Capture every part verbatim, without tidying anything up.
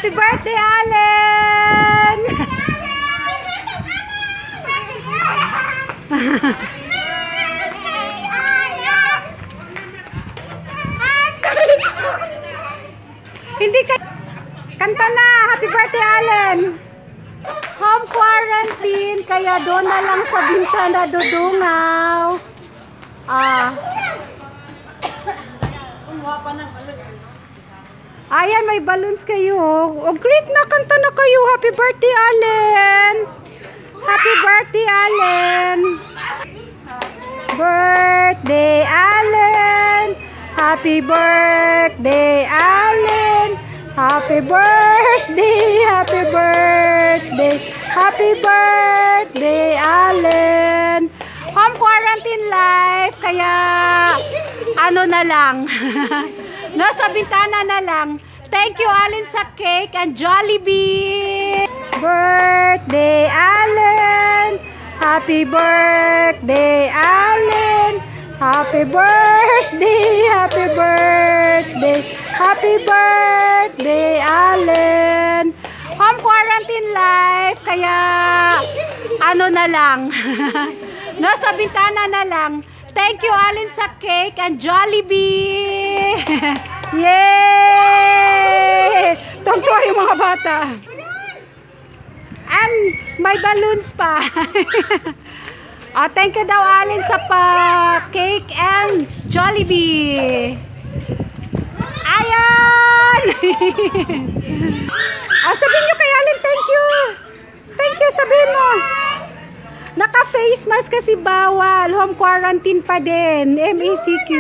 Happy birthday, Allen! Hindi ka... Kanta na! Happy birthday, Allen! Home quarantine, kaya doon na lang sa bintana dudungaw. Ah. Ayan, may balloons kayo. Oh, great na, kanta na kayo. Happy birthday, Allen! Happy birthday, Allen! Birthday, Allen! Happy birthday, Allen! Happy birthday! Happy birthday! Happy birthday, Allen! Home quarantine life, kaya ano na lang. Nasa bintana na lang. Thank you, Allen, sa cake and Jollibee! Birthday, Allen! Happy birthday, Allen! Happy birthday! Happy birthday! Happy birthday, Allen! Home quarantine life, kaya ano na lang. Nasa bintana na lang. Thank you, Allen, sa cake and Jollibee! Yay! Tungtuwa yung mga bata. And may balloons pa. Oh, thank you daw, Allen, sa pa-cake and Jollibee. Ayan! Oh, sabihin nyo kay Allen, thank you. Thank you, sabihin mo. Naka-face mask kasi bawal. Home quarantine pa din. M A C Q.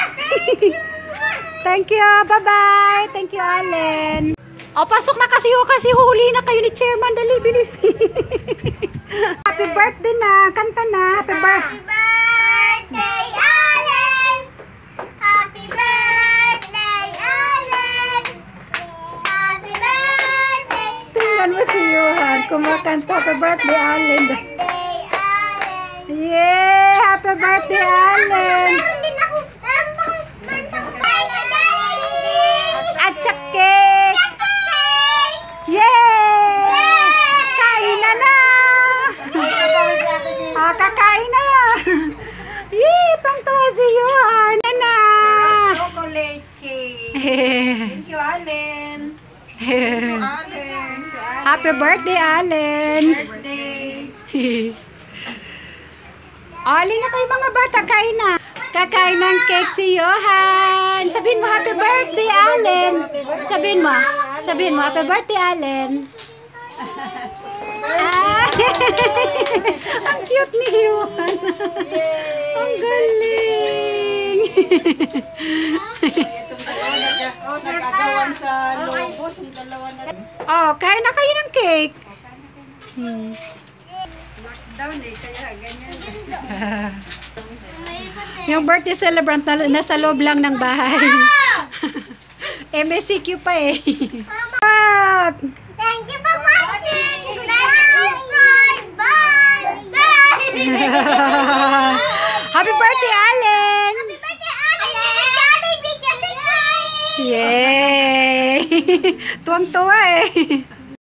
Thank you. Bye-bye. Thank you, Allen. O, pasok na kasi ho. Kasi huli na kayo ni Chairman. Dali, bilis. Happy birthday na. Kanta na. Happy birthday. Happy birthday, Allen. Happy birthday, Allen. Happy birthday. Tingnan mo si Johan. Kumakanta. Happy birthday, Allen. Yay! Happy birthday, Allen! Meron din ako. Meron ako. Meron ako. At sa cake! Yay! Kain na na! Ah, kakain na! Yay! Tungtuwa si Johan! Na na! Chocolate cake. Thank you, Allen. Allen. Happy birthday, Allen! Birthday. Alin na kayo mga bata, kain na. Kakain ng cake si Johan. Sabihin mo, happy birthday, Allen. Sabihin mo, sabihin mo, happy birthday, Allen. Ah, ang cute ni Johan. Ang galing. Oh, nagkagawan sa lobo. Yung dalawa na. Oh, kain na kayo ng cake. Hmm. Down eh, kaya ganyan. Yung birthday celebrant na nasa loob lang ng bahay. M S C Q pa eh. Thank you for watching. Bye. Bye. Happy birthday, Allen! Happy birthday, Allen. Jollibee, Jollibee. Yay! Tuwang-tuwa eh.